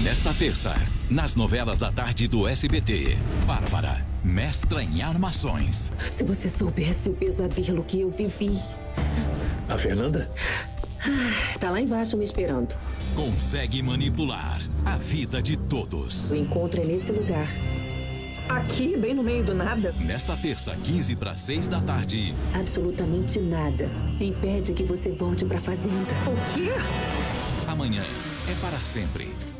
Nesta terça, nas novelas da tarde do SBT, Bárbara, mestra em armações. Se você soubesse o pesadelo que eu vivi. A Fernanda? Tá lá embaixo me esperando. Consegue manipular a vida de todos. O encontro é nesse lugar. Aqui, bem no meio do nada? Nesta terça, 15 para 6 da tarde. Absolutamente nada impede que você volte pra fazenda. O quê? Amanhã é para sempre.